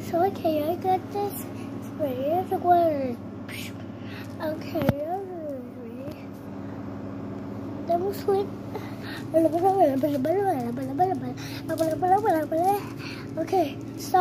So okay, I got this three words. Okay, that was sweet. Okay, stop.